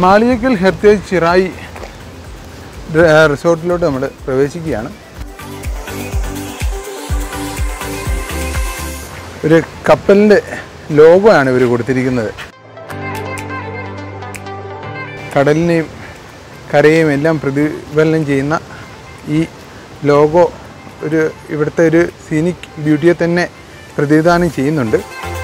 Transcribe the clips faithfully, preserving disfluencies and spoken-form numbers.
Maliyekkal heritage Chirayi റിസോർട്ടിലോട്ട് നമ്മൾ പ്രവേശിക്കുകയാണ്. ഒരു കപ്പലിൻ്റെ ലോഗോ ആണ് ഇവർ കൊടുത്തിരിക്കുന്നത്. കടലിനെയും കരയെയും എല്ലാം പ്രതിഫലനം ചെയ്യുന്ന ഈ ലോഗോ ഒരു ഇവിടുത്തെ ഒരു സീനിക് ബ്യൂട്ടിയെ തന്നെ പ്രതിനിധാനം ചെയ്യുന്നുണ്ട്.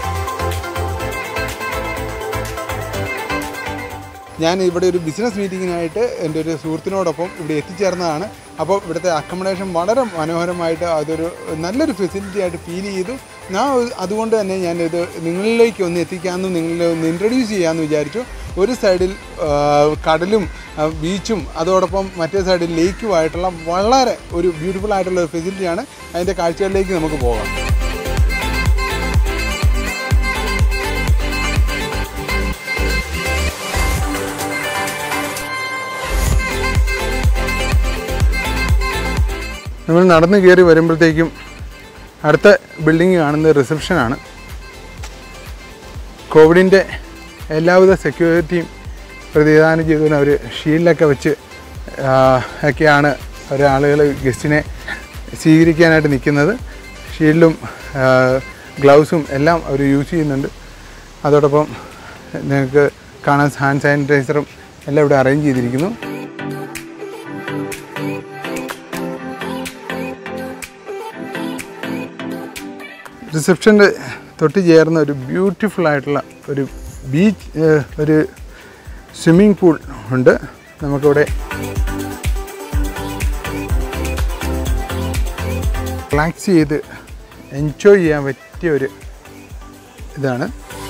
ഞാൻ ഇവിടെ ഒരു ബിസിനസ് മീറ്റിങ്ങിനായിട്ട് എൻ്റെ ഒരു സുഹൃത്തിനോടൊപ്പം ഇവിടെ എത്തിച്ചേർന്നതാണ്. അപ്പോൾ ഇവിടുത്തെ അക്കോമഡേഷൻ വളരെ മനോഹരമായിട്ട് അതൊരു നല്ലൊരു ഫെസിലിറ്റി ആയിട്ട് ഫീൽ ചെയ്തു. ഞാൻ അതുകൊണ്ട് തന്നെ ഞാനിത് നിങ്ങളിലേക്ക് ഒന്ന് എത്തിക്കാമെന്നും നിങ്ങളെ ഒന്ന് ഇൻട്രൊഡ്യൂസ് ചെയ്യാമെന്ന് വിചാരിച്ചു. ഒരു സൈഡിൽ കടലും ബീച്ചും അതോടൊപ്പം മറ്റേ സൈഡിൽ ലേക്കുമായിട്ടുള്ള വളരെ ഒരു ബ്യൂട്ടിഫുൾ ആയിട്ടുള്ള ഒരു ഫെസിലിറ്റിയാണ്. അതിൻ്റെ കാഴ്ചകളിലേക്ക് നമുക്ക് പോകാം. നമ്മൾ നടന്ന് കയറി വരുമ്പോഴത്തേക്കും അടുത്ത ബിൽഡിങ് കാണുന്നത് റിസപ്ഷനാണ്. കോവിഡിൻ്റെ എല്ലാവിധ സെക്യൂരിറ്റിയും പ്രതിദാനം ചെയ്തതിന് അവർ ഷീൽഡൊക്കെ വെച്ച് ഒക്കെയാണ് ഒരാളുകൾ ഗസ്റ്റിനെ സ്വീകരിക്കാനായിട്ട് നിൽക്കുന്നത്. ഷീൽഡും ഗ്ലൗസും എല്ലാം അവർ യൂസ് ചെയ്യുന്നുണ്ട്. അതോടൊപ്പം നിങ്ങൾക്ക് കാണാൻ ഹാൻഡ് സാനിറ്റൈസറും എല്ലാം ഇവിടെ അറേഞ്ച് ചെയ്തിരിക്കുന്നു. റിസപ്ഷൻ്റെ തൊട്ട് ചേർന്ന ഒരു ബ്യൂട്ടിഫുൾ ആയിട്ടുള്ള ഒരു ബീച്ച് ഒരു സ്വിമ്മിംഗ് പൂൾ ഉണ്ട്. നമുക്കിവിടെ റിലാക്സ് ചെയ്ത് എൻജോയ് ചെയ്യാൻ പറ്റിയ ഒരു ഇതാണ്.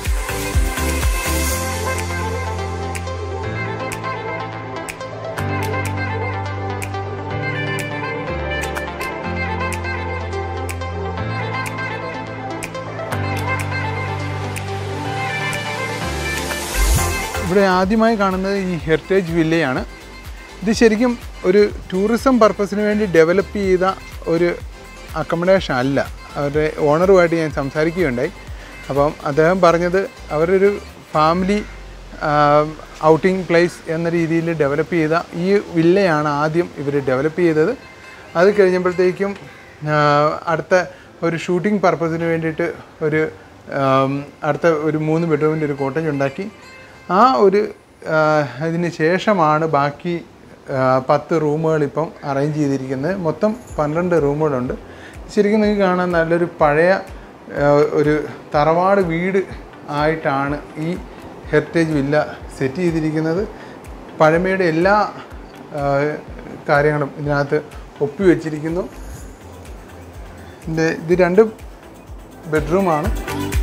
ഇവിടെ ആദ്യമായി കാണുന്നത് ഈ ഹെറിറ്റേജ് വില്ലയാണ്. ഇത് ശരിക്കും ഒരു ടൂറിസം പർപ്പസിന് വേണ്ടി ഡെവലപ്പ് ചെയ്ത ഒരു അക്കോമഡേഷൻ അല്ല. അവരുടെ ഓണറുമായിട്ട് ഞാൻ സംസാരിക്കുകയുണ്ടായി. അപ്പം അദ്ദേഹം പറഞ്ഞത് അവരൊരു ഫാമിലി ഔട്ടിംഗ് പ്ലേസ് എന്ന രീതിയിൽ ഡെവലപ്പ് ചെയ്ത ഈ വില്ലയാണ് ആദ്യം ഇവർ ഡെവലപ്പ് ചെയ്തത്. അത് കഴിഞ്ഞപ്പോഴത്തേക്കും അടുത്ത ഒരു ഷൂട്ടിംഗ് പർപ്പസിന് വേണ്ടിയിട്ട് ഒരു അടുത്ത ഒരു മൂന്ന് ബെഡ്റൂമിൻ്റെ ഒരു കോട്ടേജ് ഉണ്ടാക്കി. ആ ഒരു ഇതിന് ശേഷമാണ് ബാക്കി പത്ത് റൂമുകൾ ഇപ്പം അറേഞ്ച് ചെയ്തിരിക്കുന്നത്. മൊത്തം പന്ത്രണ്ട് റൂമുകളുണ്ട്. ശരിക്കും നിങ്ങൾക്ക് കാണാൻ നല്ലൊരു പഴയ ഒരു തറവാട് വീട് ആയിട്ടാണ് ഈ ഹെറിറ്റേജ് വില്ല സെറ്റ് ചെയ്തിരിക്കുന്നത്. പഴമയുടെ എല്ലാ കാര്യങ്ങളും ഇതിനകത്ത് ഒപ്പി വച്ചിരിക്കുന്നു. ഇതിൻ്റെ ഇത് രണ്ട് ബെഡ്റൂമാണ്.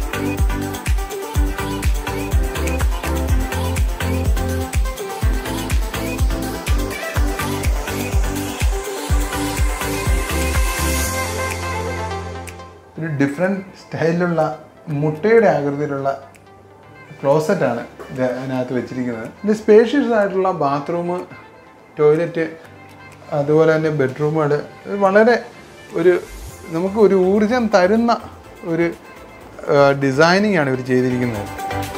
ഒരു ഡിഫറെൻറ്റ് സ്റ്റൈലിലുള്ള മുട്ടയുടെ ആകൃതിയിലുള്ള ക്ലോസറ്റാണ് ഇത് അതിനകത്ത് വെച്ചിരിക്കുന്നത്. ഇത് സ്പേഷ്യസ് ആയിട്ടുള്ള ബാത്റൂം, ടോയ്ലറ്റ്, അതുപോലെ തന്നെ ബെഡ്റൂമുകൾ വളരെ ഒരു നമുക്ക് ഒരു ഊർജം തരുന്ന ഒരു ഡിസൈനിങ് ആണ് ഇവർ ചെയ്തിരിക്കുന്നത്.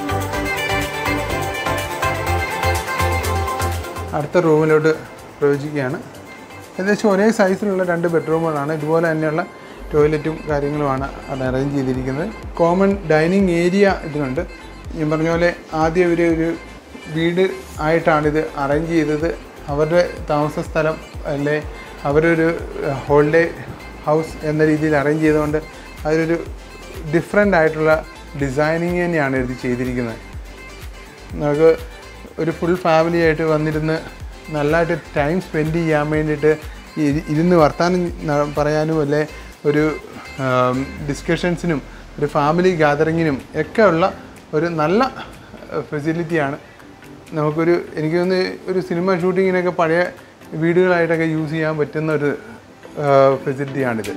അടുത്ത റൂമിലോട്ട് പ്രവേശിക്കുകയാണ്. ഏകദേശം ഒരേ സൈസിലുള്ള രണ്ട് ബെഡ്റൂമുകളാണ്. ഇതുപോലെ തന്നെയുള്ള ടോയ്ലറ്റും കാര്യങ്ങളുമാണ് അവിടെ അറേഞ്ച് ചെയ്തിരിക്കുന്നത്. കോമൺ ഡൈനിങ് ഏരിയ ഇതിനുണ്ട്. ഞാൻ പറഞ്ഞ പോലെ ആദ്യം ഇവർ ഒരു വീട് ആയിട്ടാണിത് അറേഞ്ച് ചെയ്തത്. അവരുടെ താമസ സ്ഥലം അല്ലെ അവരൊരു ഹോളിഡേ ഹൗസ് എന്ന രീതിയിൽ അറേഞ്ച് ചെയ്തുകൊണ്ട് അതിലൊരു ഡിഫറെൻ്റ് ആയിട്ടുള്ള ഡിസൈനിങ് തന്നെയാണ് ഇത് ചെയ്തിരിക്കുന്നത്. നമുക്ക് ഒരു ഫുൾ ഫാമിലി ആയിട്ട് വന്നിരുന്ന് നല്ലതായിട്ട് ടൈം സ്പെൻഡ് ചെയ്യാൻ വേണ്ടിയിട്ട് ഇരുന്ന് വർത്താനം പറയാനും അല്ലെ ഒരു ഡിസ്കഷൻസിനും ഒരു ഫാമിലി ഗ്യാതറിങ്ങിനും ഒക്കെ ഉള്ള ഒരു നല്ല ഫെസിലിറ്റിയാണ്. നമുക്കൊരു എനിക്ക് തോന്നുന്നു ഒരു സിനിമ ഷൂട്ടിങ്ങിനൊക്കെ പഴയ വീടുകളായിട്ടൊക്കെ യൂസ് ചെയ്യാൻ പറ്റുന്ന ഒരു ഫെസിലിറ്റിയാണിത്.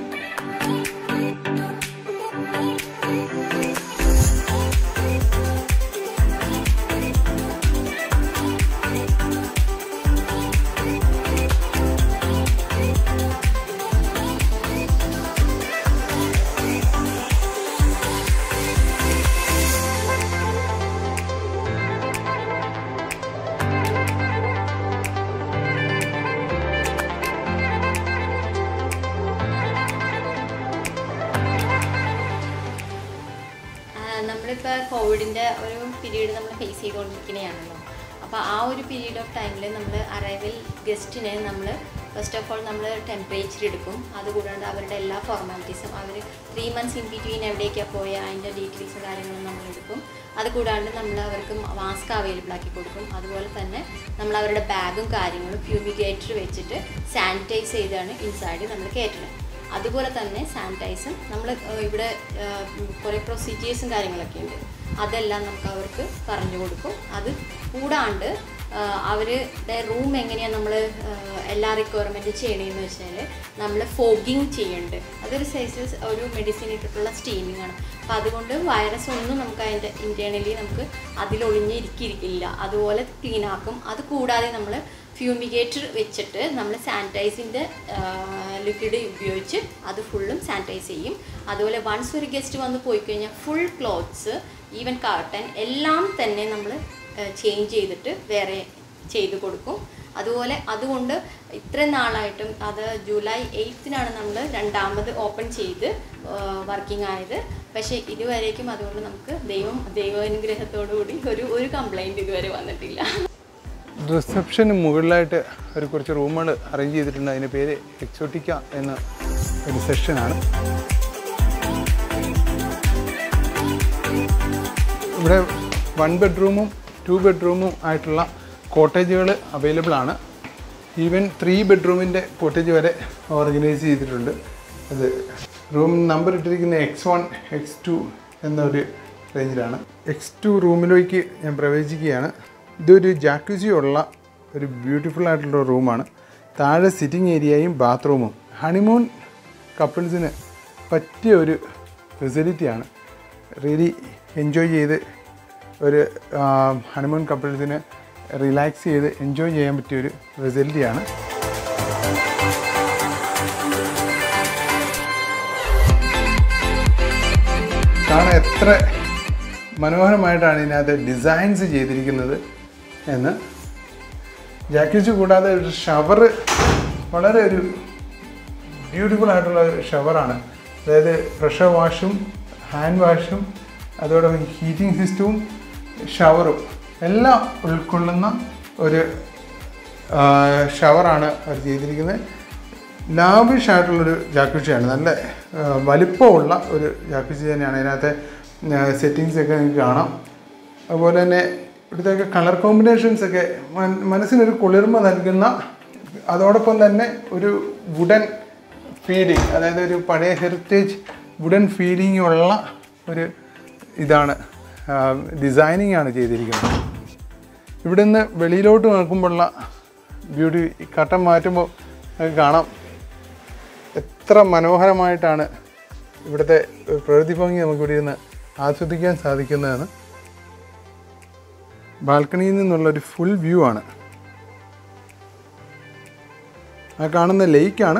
നമ്മളിപ്പോൾ കോവിഡിൻ്റെ ഒരു പീരീഡ് നമ്മൾ ഫേസ് ചെയ്തുകൊണ്ടിരിക്കുകയാണല്ലോ. അപ്പോൾ ആ ഒരു പീരീഡ് ഓഫ് ടൈമിൽ നമ്മൾ അറൈവൽ ഗസ്റ്റിനെ നമ്മൾ ഫസ്റ്റ് ഓഫ് ഓൾ നമ്മൾ ടെമ്പറേച്ചർ എടുക്കും. അതുകൂടാണ്ട് അവരുടെ എല്ലാ ഫോർമാലിറ്റീസും അവർ ത്രീ മന്ത്സ് ഇൻ ബിറ്റ്വീൻ എവിടേക്കാണ് പോയ അതിൻ്റെ ഡീറ്റെയിൽസും കാര്യങ്ങളും നമ്മൾ എടുക്കും. അതുകൂടാണ്ട് നമ്മൾ അവർക്ക് മാസ്ക് അവൈലബിൾ ആക്കി കൊടുക്കും. അതുപോലെ തന്നെ നമ്മൾ അവരുടെ ബാഗും കാര്യങ്ങളും ഫ്യൂമിഗേറ്റർ വെച്ചിട്ട് സാനിറ്റൈസ് ചെയ്താണ് ഇൻസൈഡ് നമ്മൾ കയറ്റുന്നത്. അതുപോലെ തന്നെ സാനിറ്റൈസും നമ്മൾ ഇവിടെ കുറേ പ്രൊസീജിയേഴ്സും കാര്യങ്ങളൊക്കെ ഉണ്ട്, അതെല്ലാം നമുക്ക് അവർക്ക് പറഞ്ഞു കൊടുക്കും. അത് കൂടാണ്ട് അവരുടെ റൂം എങ്ങനെയാണ് നമ്മൾ എല്ലാ റിക്വയർമെൻറ്റ് ചെയ്യണമെന്ന് വെച്ചാൽ നമ്മൾ ഫോഗിങ് ചെയ്യുന്നുണ്ട്. അതൊരു സൈസ് ഒരു മെഡിസിൻ ഇട്ടിട്ടുള്ള സ്റ്റീമിംഗ് ആണ്. അപ്പോൾ അതുകൊണ്ട് വൈറസ് ഒന്നും നമുക്ക് അതിൻ്റെ ഇൻറ്റേർണലി നമുക്ക് അതിലൊളിഞ്ഞിരിക്കില്ല, അതുപോലെ ക്ലീൻ ആക്കും. അത് കൂടാതെ നമ്മൾ ഫ്യൂമിഗേറ്റർ വെച്ചിട്ട് നമ്മൾ സാനിറ്റൈസിൻ്റെ ലിക്വിഡ് ഉപയോഗിച്ച് അത് ഫുള്ളും സാനിറ്റൈസ് ചെയ്യും. അതുപോലെ വൺസ് ഒരു ഗസ്റ്റ് വന്ന് പോയി കഴിഞ്ഞാൽ ഫുൾ ക്ലോത്ത്സ് ഈവൻ കർട്ടൻ എല്ലാം തന്നെ നമ്മൾ ചേഞ്ച് ചെയ്തിട്ട് വേറെ ചെയ്ത് കൊടുക്കും. അതുപോലെ അതുകൊണ്ട് ഇത്രയും നാളായിട്ടും അത് ജൂലൈ എയ്ത്തിനാണ് നമ്മൾ രണ്ടാമത് ഓപ്പൺ ചെയ്ത് വർക്കിംഗ് ആയത്. പക്ഷേ ഇതുവരേക്കും അതുകൊണ്ട് നമുക്ക് ദൈവം ദൈവാനുഗ്രഹത്തോടുകൂടി ഒരു ഒരു കംപ്ലൈൻറ്റ് ഇതുവരെ വന്നിട്ടില്ല. റിസപ്ഷന് മുകളിലായിട്ട് ഒരു കുറച്ച് റൂമുകൾ അറേഞ്ച് ചെയ്തിട്ടുണ്ട്. അതിൻ്റെ പേര് എക്സോട്ടിക്ക എന്ന ഒരു സെക്ഷനാണ്. ഇവിടെ വൺ ബെഡ്റൂമും ടു ബെഡ്റൂമും ആയിട്ടുള്ള കോട്ടേജുകൾ അവൈലബിൾ ആണ്. ഈവൻ ത്രീ ബെഡ്റൂമിൻ്റെ കോട്ടേജ് വരെ ഓർഗനൈസ് ചെയ്തിട്ടുണ്ട്. അത് റൂം നമ്പർ ഇട്ടിരിക്കുന്ന എക്സ് വൺ എക്സ് ടു എന്നൊരു റേഞ്ചിലാണ്. എക്സ് ടു റൂമിലേക്ക് ഞാൻ പ്രവേശിക്കുകയാണ്. ഇതൊരു ജാക്കുസി ഉള്ള ഒരു ബ്യൂട്ടിഫുൾ ആയിട്ടുള്ള റൂമാണ്. താഴെ സിറ്റിംഗ് ഏരിയയും ബാത്റൂമും. ഹണിമൂൺ കപ്പിൾസിന് പറ്റിയ ഒരു ഫെസിലിറ്റിയാണ്. റിയലി എൻജോയ് ചെയ്ത് ഒരു ഹണിമൂൺ കപ്പിൾസിന് റിലാക്സ് ചെയ്ത് എൻജോയ് ചെയ്യാൻ പറ്റിയൊരു ഫെസിലിറ്റിയാണ്. കാണാൻ എത്ര മനോഹരമായിട്ടാണ് ഇതിനകത്ത് ഡിസൈൻസ് ചെയ്തിരിക്കുന്നത് എന്ന്. ജാക്യൂസി കൂടാതെ ഒരു ഷവർ, വളരെ ഒരു ബ്യൂട്ടിഫുൾ ആയിട്ടുള്ള ഷവറാണ്. അതായത് പ്രഷർ വാഷും ഹാൻഡ് വാഷും അതോടൊപ്പം ഹീറ്റിംഗ് സിസ്റ്റവും ഷവറും എല്ലാം ഉൾക്കൊള്ളുന്ന ഒരു ഷവറാണ് അവർ ചെയ്തിരിക്കുന്നത്. ലാവിഷ് ആയിട്ടുള്ളൊരു ജാക്യൂസിയാണ്. നല്ല വലിപ്പമുള്ള ഒരു ജാക്യൂസി തന്നെയാണ്. അതിനകത്തെ സെറ്റിങ്സൊക്കെ നിങ്ങൾക്ക് കാണാം. അതുപോലെ തന്നെ ഇവിടുത്തെ കളർ കോമ്പിനേഷൻസൊക്കെ മനസ്സിനൊരു കുളിർമ നൽകുന്ന, അതോടൊപ്പം തന്നെ ഒരു വുഡൻ ഫീലിംഗ്, അതായത് ഒരു പഴയ ഹെറിറ്റേജ് വുഡൻ ഫീലിംഗ് ഉള്ള ഒരു ഇതാണ്, ഡിസൈനിങ് ആണ് ചെയ്തിരിക്കുന്നത്. ഇവിടെ നിന്ന് വെളിയിലോട്ട് നോക്കുമ്പോഴുള്ള ബ്യൂട്ടി, കട്ടൻ മാറ്റുമ്പോൾ കാണാം എത്ര മനോഹരമായിട്ടാണ് ഇവിടുത്തെ പ്രകൃതി ഭംഗി നമുക്കിവിടെ ഇരുന്ന് ആസ്വദിക്കാൻ സാധിക്കുന്നതെന്ന്. ബാൽക്കണിയിൽ നിന്നുള്ളൊരു ഫുൾ വ്യൂ ആണ്. ആ കാണുന്ന ലേക്കാണ്.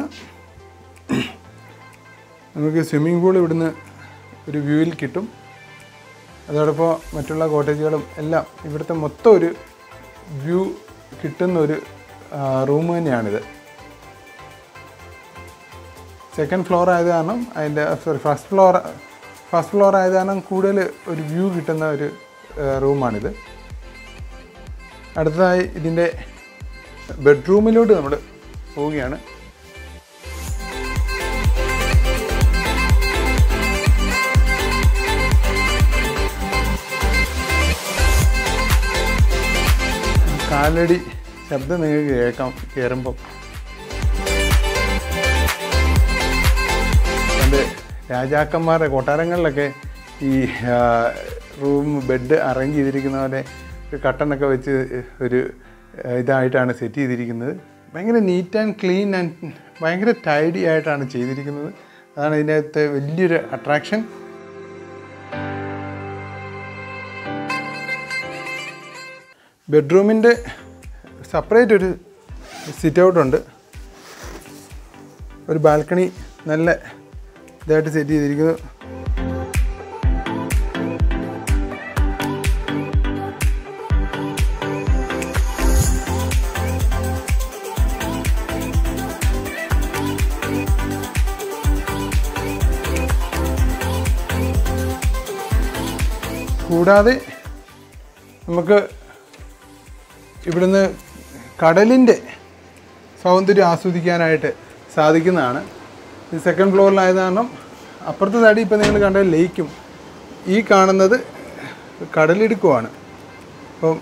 നമുക്ക് സ്വിമ്മിംഗ് പൂൾ ഇവിടുന്ന് ഒരു വ്യൂവിൽ കിട്ടും. അതോടൊപ്പം മറ്റുള്ള കോട്ടേജുകളും എല്ലാം ഇവിടുത്തെ മൊത്തം ഒരു വ്യൂ കിട്ടുന്ന ഒരു റൂം തന്നെയാണിത്. സെക്കൻഡ് ഫ്ലോർ ആയത് കാരണം അതിൻ്റെ sorry first floor first floor ആയത് കാരണം കൂടുതൽ ഒരു വ്യൂ കിട്ടുന്ന ഒരു റൂമാണിത്. അടുത്തതായി ഇതിൻ്റെ ബെഡ്റൂമിലോട്ട് നമ്മൾ പോവുകയാണ്. കാലടി ശബ്ദം നിങ്ങൾക്ക് കേൾക്കാം കയറുമ്പം. പണ്ട് രാജാക്കന്മാരുടെ കൊട്ടാരങ്ങളിലൊക്കെ ഈ റൂം ബെഡ് അറേഞ്ച് ചെയ്തിരിക്കുന്ന പോലെ ഒരു കട്ടനൊക്കെ വെച്ച് ഒരു ഇതായിട്ടാണ് സെറ്റ് ചെയ്തിരിക്കുന്നത്. ഭയങ്കര നീറ്റ് ആൻഡ് ക്ലീൻ ആൻഡ് ഭയങ്കര ടൈഡി ആയിട്ടാണ് ചെയ്തിരിക്കുന്നത്. അതാണ് ഇതിനകത്ത് വലിയൊരു അട്രാക്ഷൻ. ബെഡ്റൂമിൻ്റെ സെപ്പറേറ്റ് ഒരു സിറ്റ് ഔട്ടുണ്ട്. ഒരു ബാൽക്കണി നല്ല ഇതായിട്ട് സെറ്റ് ചെയ്തിരിക്കുന്നു. കൂടാതെ നമുക്ക് ഇവിടുന്ന് കടലിൻ്റെ സൗന്ദര്യം ആസ്വദിക്കാനായിട്ട് സാധിക്കുന്നതാണ്. ഇത് സെക്കൻഡ് ഫ്ലോറിലായത് കാരണം അപ്പുറത്തെ സൈഡിൽ ഇപ്പോൾ നിങ്ങൾ കണ്ട ലേക്കും ഈ കാണുന്നത് കടലിടുക്കുമാണ്. അപ്പം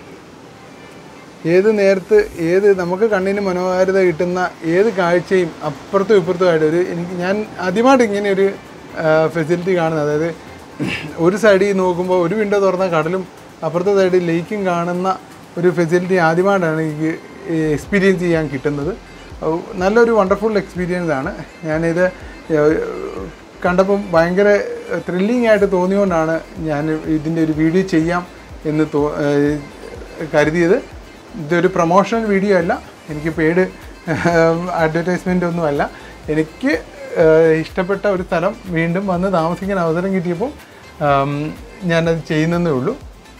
ഏത് നേരത്ത് ഏത് നമുക്ക് കണ്ണിന് മനോഹാരിത കിട്ടുന്ന ഏത് കാഴ്ചയും അപ്പുറത്തും ഇപ്പുറത്തുമായിട്ട് ഒരു എനിക്ക് ഞാൻ ആദ്യമായിട്ട് ഇങ്ങനെ ഒരു ഫെസിലിറ്റി കാണുന്നത്. അതായത് ഒരു സൈഡിൽ നോക്കുമ്പോൾ ഒരു വിൻഡോ തുറന്ന കടലും അപ്പുറത്തെ സൈഡിൽ ലേക്കും കാണുന്ന ഒരു ഫെസിലിറ്റി ആദ്യമായിട്ടാണ് എനിക്ക് എക്സ്പീരിയൻസ് ചെയ്യാൻ കിട്ടുന്നത്. നല്ലൊരു വണ്ടർഫുൾ എക്സ്പീരിയൻസ് ആണ്. ഞാനിത് കണ്ടപ്പം ഭയങ്കര ത്രില്ലിംഗ് ആയിട്ട് തോന്നിയുകൊണ്ടാണ് ഞാൻ ഇതിൻ്റെ ഒരു വീഡിയോ ചെയ്യാം എന്ന് തോ കരുതിയത്. ഇതൊരു പ്രൊമോഷണൽ വീഡിയോ അല്ല, എനിക്ക് പെയ്ഡ് അഡ്വർടൈസ്മെൻ്റ് ഒന്നുമല്ല. എനിക്ക് ഇഷ്ടപ്പെട്ട ഒരു സ്ഥലം വീണ്ടും വന്ന് താമസിക്കാൻ അവസരം കിട്ടിയപ്പോൾ ഞാനത് ചെയ്യുന്നതേ ഉള്ളൂ.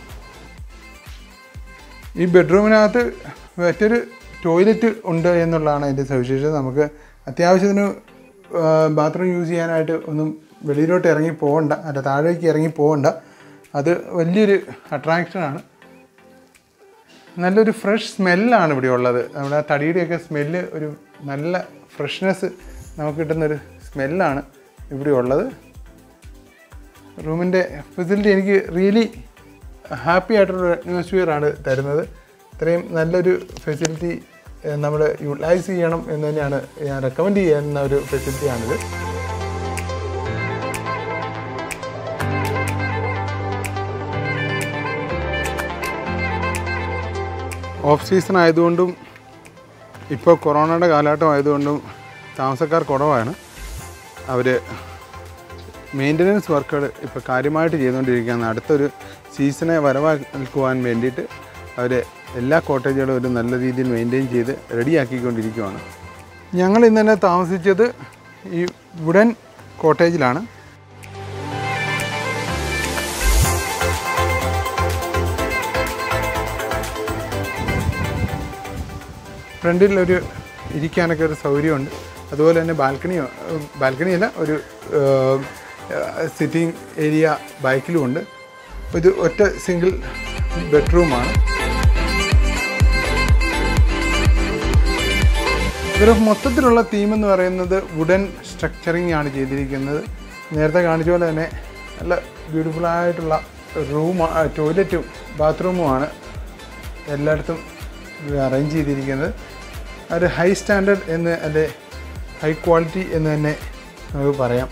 ഈ ബെഡ്റൂമിനകത്ത് മറ്റൊരു ടോയ്ലറ്റ് ഉണ്ട് എന്നുള്ളതാണ് അതിൻ്റെ സവിശേഷത. നമുക്ക് അത്യാവശ്യത്തിന് ബാത്റൂം യൂസ് ചെയ്യാനായിട്ട് ഒന്നും വെളിയിലോട്ട് ഇറങ്ങി പോകണ്ട, അല്ല താഴേക്ക് ഇറങ്ങി പോകണ്ട. അത് വലിയൊരു അട്രാക്ഷനാണ്. നല്ലൊരു ഫ്രഷ് സ്മെല്ലാണ് ഇവിടെ ഉള്ളത്. നമ്മുടെ ആ തടിയുടെയൊക്കെ സ്മെല്ല്, ഒരു നല്ല ഫ്രഷ്നെസ് നമുക്ക് കിട്ടുന്നൊരു സ്മെല്ലാണ് ഇവിടെ ഉള്ളത്. റൂമിൻ്റെ ഫെസിലിറ്റി എനിക്ക് റിയലി ഹാപ്പി ആയിട്ടുള്ള അറ്റ്മോസ്ഫിയറാണ് തരുന്നത്. ഇത്രയും നല്ലൊരു ഫെസിലിറ്റി നമ്മൾ യൂട്ടിലൈസ് ചെയ്യണം എന്ന് തന്നെയാണ് ഞാൻ റെക്കമെൻഡ് ചെയ്യുന്ന ഒരു ഫെസിലിറ്റിയാണിത്. ഓഫ് സീസൺ ആയതുകൊണ്ടും ഇപ്പോൾ കൊറോണയുടെ കാലഘട്ടം ആയതുകൊണ്ടും താമസക്കാർ കുറവാണ്. അവർ മെയിൻ്റനൻസ് വർക്കുകൾ ഇപ്പോൾ കാര്യമായിട്ട് ചെയ്തുകൊണ്ടിരിക്കുകയാണ്. അടുത്തൊരു സീസണെ വരവാക്കുവാൻ വേണ്ടിയിട്ട് അവർ എല്ലാ കോട്ടേജുകളും ഒരു നല്ല രീതിയിൽ മെയിൻറ്റെയിൻ ചെയ്ത് റെഡിയാക്കിക്കൊണ്ടിരിക്കുകയാണ്. ഞങ്ങൾ ഇന്ന് തന്നെ താമസിച്ചത് ഈ വുഡൻ കോട്ടേജിലാണ്. ഫ്രണ്ടിൽ ഒരു ഇരിക്കാനൊക്കെ ഒരു സൗകര്യമുണ്ട്. അതുപോലെ തന്നെ ബാൽക്കണിയോ ബാൽക്കണിയല്ല ഒരു സിറ്റിംഗ് ഏരിയ ബാക്കിലുമുണ്ട്. ഇത് ഒറ്റ സിംഗിൾ ബെഡ്റൂമാണ്. ഇവരുടെ മൊത്തത്തിലുള്ള തീം എന്ന് പറയുന്നത് വുഡൻ സ്ട്രക്ചറിങ് ആണ് ചെയ്തിരിക്കുന്നത്. നേരത്തെ കാണിച്ച പോലെ തന്നെ നല്ല ബ്യൂട്ടിഫുള്ളായിട്ടുള്ള റൂം, ടോയ്ലറ്റും ബാത്റൂമുമാണ് എല്ലായിടത്തും അറേഞ്ച് ചെയ്തിരിക്കുന്നത്. ഒരു ഹൈ സ്റ്റാൻഡേർഡ് എന്ന് അല്ലെ ഹൈ ക്വാളിറ്റി എന്ന് തന്നെ നമുക്ക് പറയാം.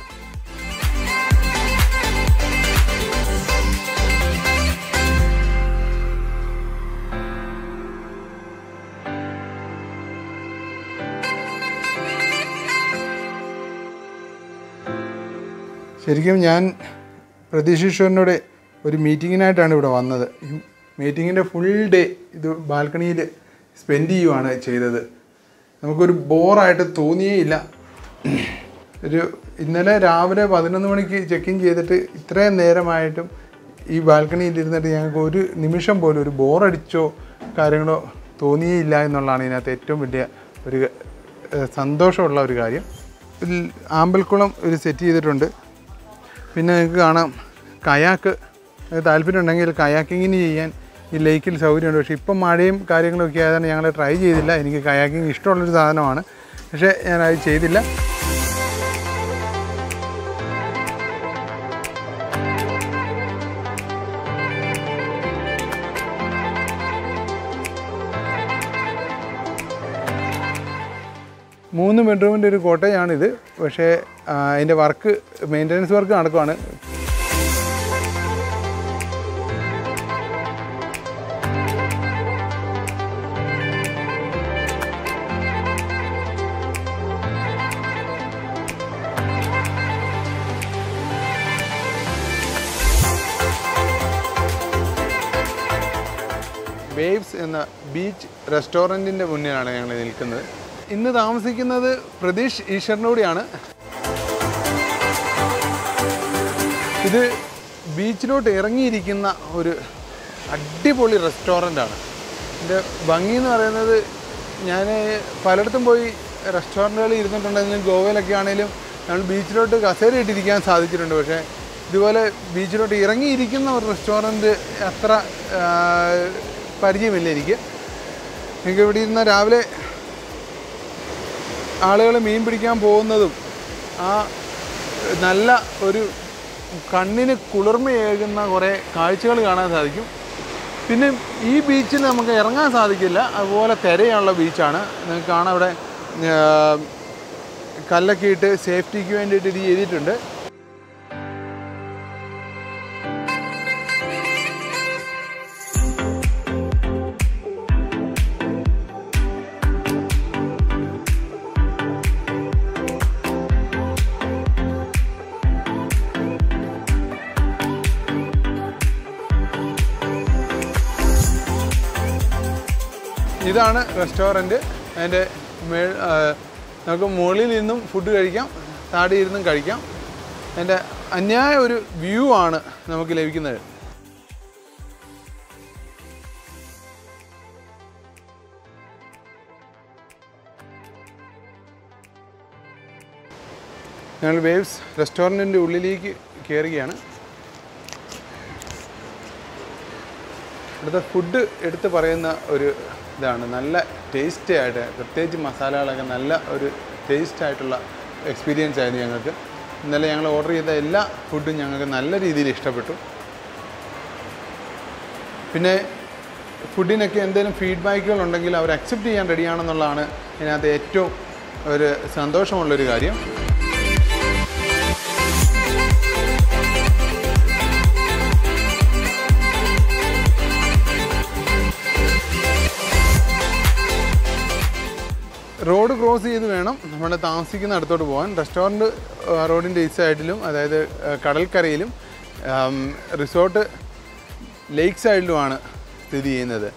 ശരിക്കും ഞാൻ പ്രതീക്ഷീശ്വരനോട് ഒരു മീറ്റിങ്ങിനായിട്ടാണ് ഇവിടെ വന്നത്. ഈ മീറ്റിങ്ങിൻ്റെ ഫുൾ ഡേ ഇത് ബാൽക്കണിയിൽ സ്പെൻഡ് ചെയ്യുവാണ് ചെയ്തത്. നമുക്കൊരു ബോറായിട്ട് തോന്നിയേയില്ല. ഒരു ഇന്നലെ രാവിലെ പതിനൊന്ന് മണിക്ക് ചെക്ക് ഇൻ ചെയ്തിട്ട് ഇത്രയും നേരമായിട്ടും ഈ ബാൽക്കണിയിൽ ഇരുന്നിട്ട് ഞങ്ങൾക്ക് ഒരു നിമിഷം പോലും ഒരു ബോറടിച്ചോ കാര്യങ്ങളോ തോന്നിയേയില്ല എന്നുള്ളതാണ് ഇതിനകത്ത് ഏറ്റവും വലിയ ഒരു സന്തോഷമുള്ള ഒരു കാര്യം. ഇതിൽ ആമ്പൽക്കുളം ഒരു സെറ്റ് ചെയ്തിട്ടുണ്ട്. പിന്നെ നിങ്ങൾക്ക് കാണാം കയാക്ക് താല്പര്യമുണ്ടെങ്കിൽ കയാക്കിങ്ങിന് ചെയ്യാൻ ഈ ലേക്കിൽ സൗകര്യമുണ്ട്. പക്ഷേ ഇപ്പം മഴയും കാര്യങ്ങളൊക്കെ ആയതാണ് ഞങ്ങൾ ട്രൈ ചെയ്തില്ല. എനിക്ക് കയാക്കിങ് ഇഷ്ടമുള്ളൊരു സാധനമാണ്, പക്ഷേ ഞാനത് ചെയ്തില്ല. മൂന്ന് ബെഡ്റൂമിൻ്റെ ഒരു കോട്ടേജാണിത്. പക്ഷേ അതിൻ്റെ വർക്ക് മെയിൻ്റനൻസ് വർക്ക് നടക്കുവാണ്. വേവ്സ് എന്ന ബീച്ച് റെസ്റ്റോറൻറ്റിൻ്റെ മുന്നിലാണ് ഞങ്ങൾ നിൽക്കുന്നത്. ഇന്ന് താമസിക്കുന്നത് പ്രതീഷ് ഈശ്വറിൻ്റെ കൂടിയാണ്. ഇത് ബീച്ചിലോട്ട് ഇറങ്ങിയിരിക്കുന്ന ഒരു അടിപൊളി റെസ്റ്റോറൻ്റാണ്. ഇതിൻ്റെ ഭംഗി എന്ന് പറയുന്നത്, ഞാൻ പലയിടത്തും പോയി റെസ്റ്റോറൻറ്റുകളിൽ ഇരുന്നിട്ടുണ്ടെങ്കിലും ഗോവയിലൊക്കെ ആണെങ്കിലും നമ്മൾ ബീച്ചിലോട്ട് കസേര ഇട്ടിരിക്കാൻ സാധിച്ചിട്ടുണ്ട്. പക്ഷേ ഇതുപോലെ ബീച്ചിലോട്ട് ഇറങ്ങിയിരിക്കുന്ന ഒരു റെസ്റ്റോറൻറ്റ് അത്ര പരിചയമില്ല എനിക്ക്. എനിക്ക് ഇവിടെ ഇരുന്ന് രാവിലെ ആളുകൾ മീൻ പിടിക്കാൻ പോകുന്നതും ആ നല്ല ഒരു കണ്ണിന് കുളിർമയേകുന്ന കുറേ കാഴ്ചകൾ കാണാൻ സാധിക്കും. പിന്നെ ഈ ബീച്ചിൽ നമുക്ക് ഇറങ്ങാൻ സാധിക്കില്ല, അതുപോലെ തിരയുള്ള ബീച്ചാണ്. നിങ്ങൾക്ക് കാണാം ഇവിടെ കല്ലൊക്കെ ഇട്ട് സേഫ്റ്റിക്ക് വേണ്ടിയിട്ട് ഇത് ചെയ്തിട്ടുണ്ട്. ഇതാണ് റെസ്റ്റോറൻറ്റ്. അതിൻ്റെ മേ നമുക്ക് മുകളിൽ നിന്നും ഫുഡ് കഴിക്കാം, താഴെ ഇരുന്നും കഴിക്കാം. അതിൻ്റെ അന്യായ ഒരു വ്യൂ ആണ് നമുക്ക് ലഭിക്കുന്നത്. ഞങ്ങൾ വേവ്സ് റെസ്റ്റോറൻറ്റിൻ്റെ ഉള്ളിലേക്ക് കയറുകയാണ്. ഇവിടുത്തെ ഫുഡ് എടുത്ത് പറയുന്ന ഒരു ഇതാണ്. നല്ല ടേസ്റ്റി ആയിട്ട്, പ്രത്യേകിച്ച് മസാലകളൊക്കെ നല്ല ഒരു ടേസ്റ്റ് ആയിട്ടുള്ള എക്സ്പീരിയൻസ് ആയിരുന്നു ഞങ്ങൾക്ക്. ഇന്നലെ ഞങ്ങൾ ഓർഡർ ചെയ്ത എല്ലാ ഫുഡും ഞങ്ങൾക്ക് നല്ല രീതിയിൽ ഇഷ്ടപ്പെട്ടു. പിന്നെ ഫുഡിനൊക്കെ എന്തെങ്കിലും ഫീഡ്ബാക്കുകൾ ഉണ്ടെങ്കിൽ അവർ അക്സെപ്റ്റ് ചെയ്യാൻ റെഡിയാണെന്നുള്ളതാണ് ഇതിനകത്ത് ഏറ്റവും ഒരു സന്തോഷമുള്ളൊരു കാര്യം. റോഡ് ക്രോസ് ചെയ്ത് വേണം നമ്മൾ താമസിക്കുന്ന അടുത്തോട്ട് പോകാൻ. റെസ്റ്റോറൻറ്റ് റോഡിൻ്റെ ഈ സൈഡിലും, അതായത് കടൽക്കരയിലും, റിസോർട്ട് ലേക്ക് സൈഡിലുമാണ് സ്ഥിതി ചെയ്യുന്നത്.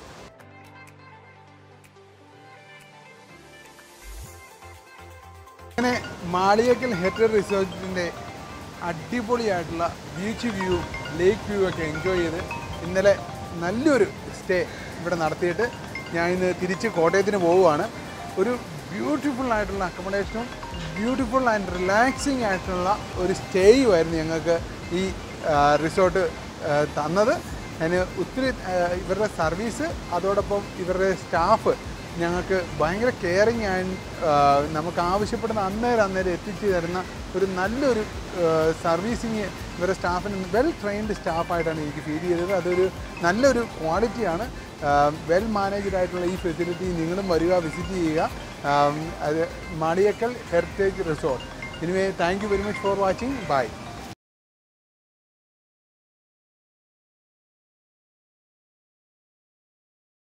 അങ്ങനെ മാളിയേക്കൽ ഹെറിറ്റേജ് റിസോർട്ടിൻ്റെ അടിപൊളിയായിട്ടുള്ള ബീച്ച് വ്യൂ, ലേക്ക് വ്യൂ ഒക്കെ എൻജോയ് ചെയ്ത് ഇന്നലെ നല്ലൊരു സ്റ്റേ ഇവിടെ നടത്തിയിട്ട് ഞാൻ ഇന്ന് തിരിച്ച് കോട്ടയത്തിന് പോവുകയാണ്. ഒരു ബ്യൂട്ടിഫുൾ ആയിട്ടുള്ള അക്കോമഡേഷനും ബ്യൂട്ടിഫുൾ ആൻഡ് റിലാക്സിങ് ആയിട്ടുള്ള ഒരു സ്റ്റേയുമായിരുന്നു ഞങ്ങൾക്ക് ഈ റിസോർട്ട് തന്നത്. അതിന് ഒത്തിരി ഇവരുടെ സർവീസ്, അതോടൊപ്പം ഇവരുടെ സ്റ്റാഫ് ഞങ്ങൾക്ക് ഭയങ്കര കെയറിങ് ആൻഡ് നമുക്ക് ആവശ്യപ്പെടുന്ന അന്നേരം അന്നേരം എത്തിച്ചു തരുന്ന ഒരു നല്ലൊരു സർവീസിങ് ഇവരുടെ സ്റ്റാഫിന് വെൽ ട്രെയിൻഡ് സ്റ്റാഫായിട്ടാണ് എനിക്ക് ഫീൽ ചെയ്തത്. അതൊരു നല്ലൊരു ക്വാളിറ്റിയാണ്. വെൽ മാനേജ്ഡ് ആയിട്ടുള്ള ഈ ഫെസിലിറ്റി നിങ്ങളും വരിക, വിസിറ്റ് ചെയ്യുക. അത് Maliyekkal heritage resort. Anyway, thank you very much for watching. By.